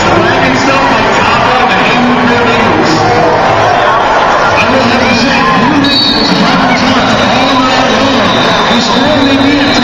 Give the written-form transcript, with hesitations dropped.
wagging stuff like Cabo and the Haywood Real Eagles. I will have to say, Blue Ridge was hot all night long. He's really